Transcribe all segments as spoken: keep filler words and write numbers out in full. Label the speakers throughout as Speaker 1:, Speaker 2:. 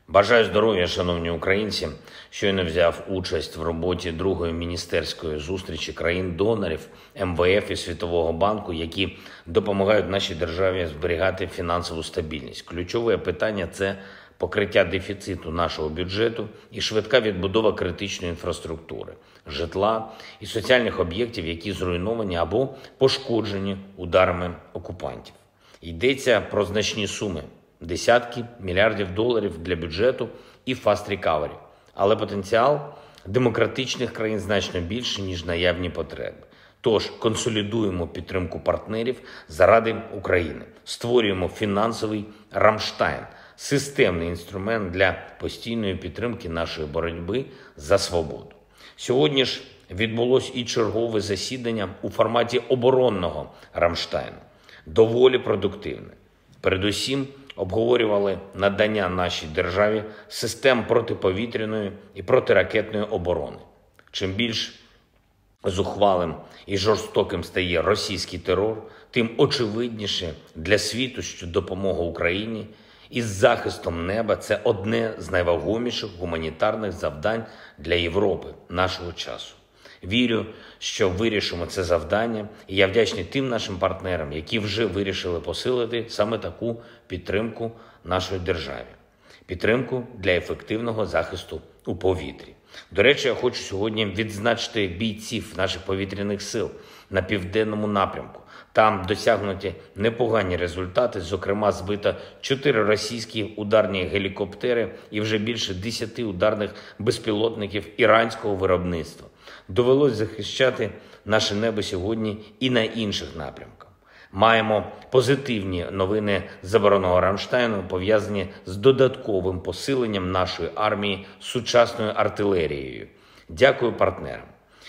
Speaker 1: Бажаю здоров'я, шановні українці. Щойно взяв участь в роботі другої міністерської зустрічі країн-донорів, ем ве еф і Світового банку, які допомагають нашій державі зберігати фінансову стабільність. Ключове питання – це покриття дефіциту нашого бюджету і швидка відбудова критичної інфраструктури, житла і соціальних об'єктів, які зруйновані або пошкоджені ударами окупантів. Йдеться про значні суми – десятки мільярдів доларів для бюджету і Fast Recovery. Але потенціал демократичних країн значно більше, ніж наявні потреби. Тож консолідуємо підтримку партнерів заради України. Створюємо фінансовий Рамштайн – системний інструмент для постійної підтримки нашої боротьби за свободу. Сьогодні ж відбулось і чергове засідання у форматі оборонного Рамштайну. Доволі продуктивне. Передусім, обговорювали надання нашій державі систем протиповітряної і протиракетної оборони. Чим більш зухвалим і жорстоким стає російський терор, тим очевидніше для світу, що допомога Україні із захистом неба – це одне з найвагоміших гуманітарних завдань для Європи нашого часу. Вірю, що вирішимо це завдання, і я вдячний тим нашим партнерам, які вже вирішили посилити саме таку підтримку нашої державі. Підтримку для ефективного захисту у повітрі. До речі, я хочу сьогодні відзначити бійців наших повітряних сил на південному напрямку. Там досягнуті непогані результати, зокрема збито чотири російські ударні гелікоптери і вже більше десяти ударних безпілотників іранського виробництва. Довелось захищати наше небо сьогодні і на інших напрямках. Маємо позитивні новини з оборонного Рамштайну, пов'язані з додатковим посиленням нашої армії сучасною артилерією. Дякую партнерам.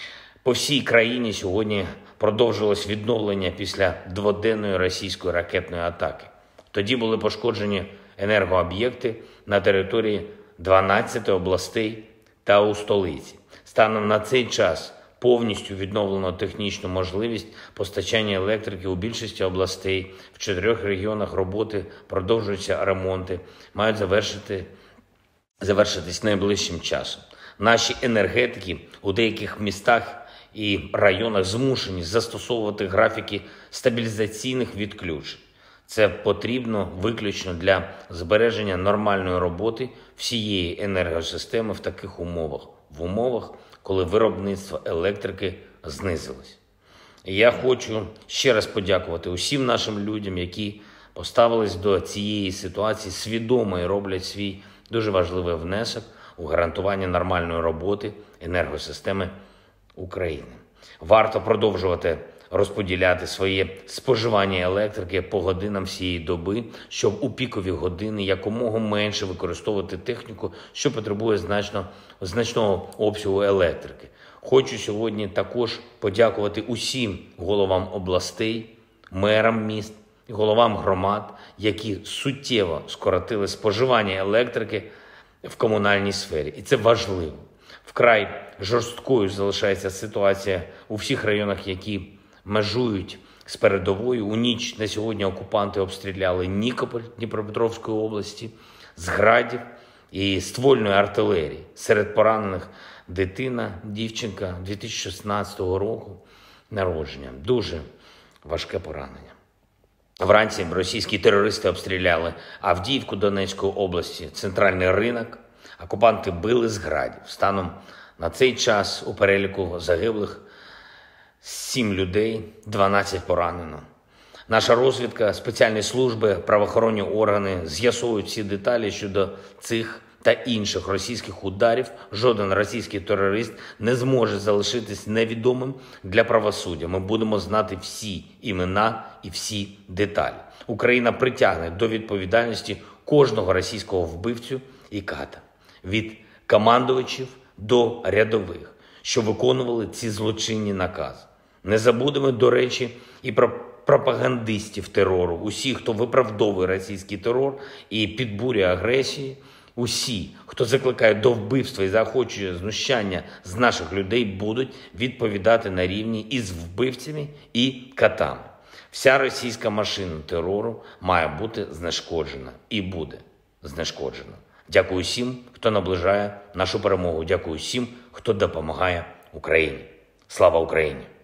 Speaker 1: По всій країні сьогодні продовжилось відновлення після дводенної російської ракетної атаки. Тоді були пошкоджені енергооб'єкти на території дванадцяти областей та у столиці. Станом на цей час повністю відновлено технічну можливість постачання електрики у більшості областей. В чотирьох регіонах роботи продовжуються ремонти, мають завершити, завершитись найближчим часом. Наші енергетики у деяких містах і районах змушені застосовувати графіки стабілізаційних відключень. Це потрібно виключно для збереження нормальної роботи всієї енергосистеми в таких умовах. В умовах, коли виробництво електрики знизилось. І я хочу ще раз подякувати усім нашим людям, які поставились до цієї ситуації свідомо і роблять свій дуже важливий внесок у гарантування нормальної роботи енергосистеми України. Варто продовжувати розподіляти своє споживання електрики по годинам всієї доби, щоб у пікові години якомога менше використовувати техніку, що потребує значно, значного обсягу електрики. Хочу сьогодні також подякувати усім головам областей, мерам міст і головам громад, які суттєво скоротили споживання електрики в комунальній сфері. І це важливо. Вкрай жорсткою залишається ситуація у всіх районах, які межують з передовою. У ніч на сьогодні окупанти обстріляли Нікополь Дніпропетровської області з градів і ствольної артилерії. Серед поранених дитина, дівчинка дві тисячі шістнадцятого року народження. Дуже важке поранення. Вранці російські терористи обстріляли Авдіївку Донецької області, центральний ринок. Окупанти били з градів. Станом на цей час у переліку загиблих сім людей, дванадцять поранено. Наша розвідка, спеціальні служби, правоохоронні органи з'ясовують всі деталі щодо цих та інших російських ударів. Жоден російський терорист не зможе залишитись невідомим для правосуддя. Ми будемо знати всі імена і всі деталі. Україна притягне до відповідальності кожного російського вбивцю і ката. Від командувачів до рядових, що виконували ці злочинні накази. Не забудемо, до речі, і про пропагандистів терору, усі, хто виправдовує російський терор і підбурює агресії, усі, хто закликає до вбивства і заохочує знущання з наших людей, будуть відповідати на рівні із вбивцями і катами. Вся російська машина терору має бути знешкоджена і буде знешкоджена. Дякую всім, хто наближає нашу перемогу. Дякую всім, хто допомагає Україні. Слава Україні!